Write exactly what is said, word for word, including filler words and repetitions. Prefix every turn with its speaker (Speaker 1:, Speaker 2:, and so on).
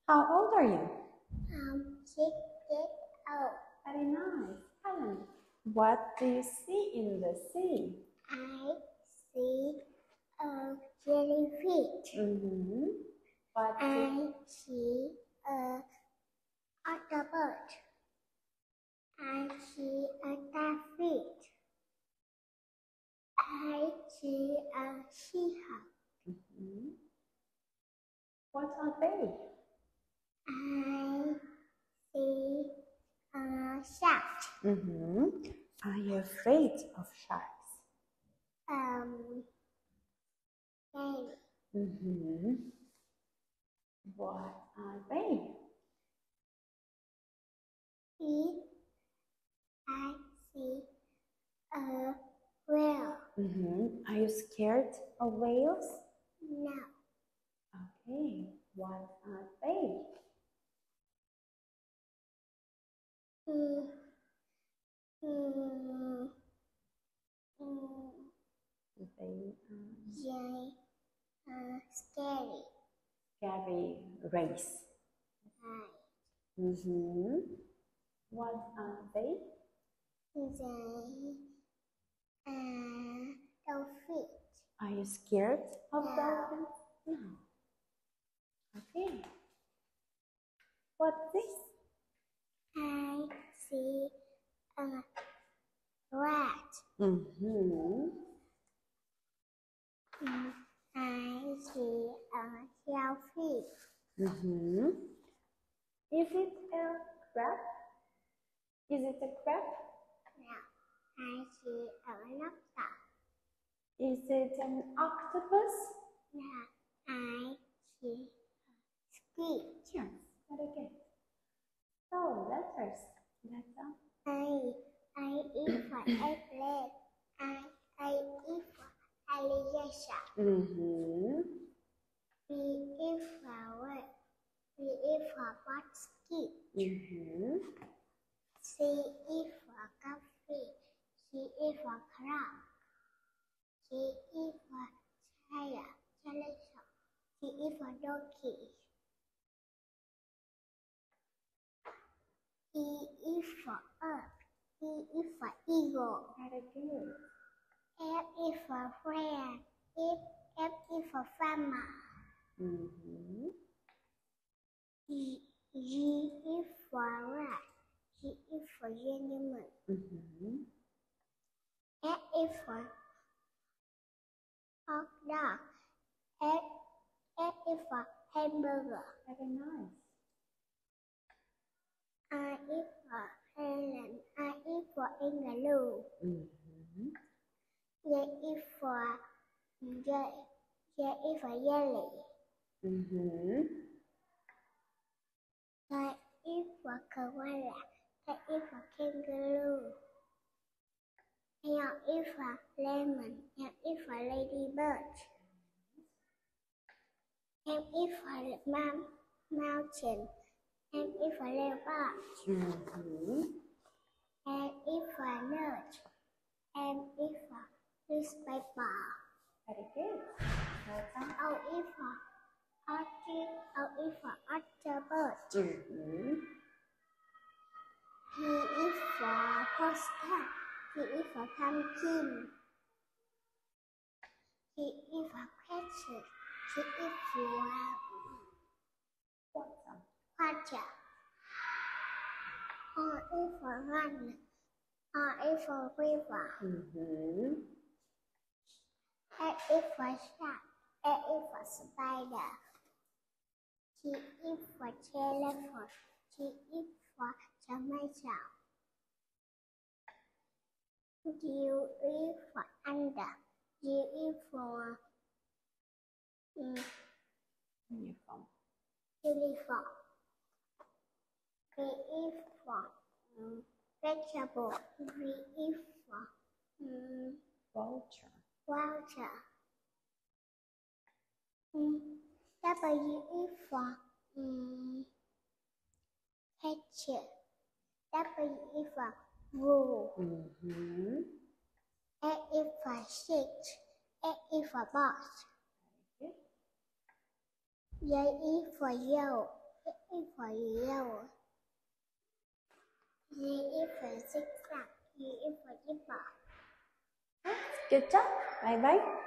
Speaker 1: How old are you?
Speaker 2: Um, six years old.
Speaker 1: Very nice. Helen, what do you see in the sea?
Speaker 2: I see a jellyfish.
Speaker 1: Mm-hmm. What do
Speaker 2: I see a octopus. I see a starfish. I see a seahawk.
Speaker 1: mm-hmm. What are they?
Speaker 2: I see a shark.
Speaker 1: Mm-hmm. Are you afraid of sharks?
Speaker 2: Um, maybe.
Speaker 1: Mm-hmm. What are they?
Speaker 2: See, I see a whale.
Speaker 1: Mm-hmm. Are you scared of whales?
Speaker 2: No.
Speaker 1: Okay. What are they?
Speaker 2: Mm, mm, mm,
Speaker 1: They
Speaker 2: they are scary.
Speaker 1: scary race.
Speaker 2: Right.
Speaker 1: Mm-hmm. What are they?
Speaker 2: They are dolphins.
Speaker 1: Are you scared of
Speaker 2: No.
Speaker 1: dolphins? No. Okay. What's this?
Speaker 2: I see a rat.
Speaker 1: Mm-hmm.
Speaker 2: Mm, I see a shellfish.
Speaker 1: Mm-hmm. Is it a crab? Is it a crab?
Speaker 2: No. I see a lobster.
Speaker 1: Is it an octopus?
Speaker 2: No. I see a squid.
Speaker 1: Yes, very good. So, letters. That's all.
Speaker 2: I, I eat for eggplant. I, I eat for alligator.
Speaker 1: Mm-hmm.
Speaker 2: We eat for what? We eat for basket.
Speaker 1: Mm-hmm.
Speaker 2: She eat for coffee. She eat for crab. She eat for chair. She eat for donkey. He eat for earth. He eat for eagle.
Speaker 1: Very good.
Speaker 2: F is for friend. F, F is for farmer.
Speaker 1: Mm-hmm.
Speaker 2: G, G is for rat. G is for gentleman.
Speaker 1: Mm-hmm.
Speaker 2: H is for hot dog. F, F is for hamburger.
Speaker 1: Very nice.
Speaker 2: I is for island. I is for kangaroo.
Speaker 1: Mm-hmm.
Speaker 2: J is for J, J is for jelly.
Speaker 1: Mm-hmm.
Speaker 2: K is for koala. K is for kangaroo. L is for lemon. M is for ladybird. M is for mount, mountain. M is for leopard.
Speaker 1: Mm-hmm.
Speaker 2: N is for nut. M is for newspaper.
Speaker 1: Very good. That's
Speaker 2: O
Speaker 1: all.
Speaker 2: is for orchid. O is for octopus.
Speaker 1: Mm-hmm.
Speaker 2: P is for postcard. P is for pumpkin. Q is for question. Q is for
Speaker 1: Water.
Speaker 2: water. R is for run. R is for river.
Speaker 1: Mm-hmm.
Speaker 2: S is for shark. A is for spider. T is for telephone. T is for tomato. U is for under. U is for um,
Speaker 1: Uniform.
Speaker 2: uniform. V is for um, vegetable. V is for um,
Speaker 1: Vulture.
Speaker 2: water. Um, W is for um, ketchup. W is for wool.
Speaker 1: Mm-hmm.
Speaker 2: A is for sheet. A is for box.
Speaker 1: Okay.
Speaker 2: J is for yellow. E for yellow. G is for zigzag. E is for zebra.
Speaker 1: Good job. Bye bye.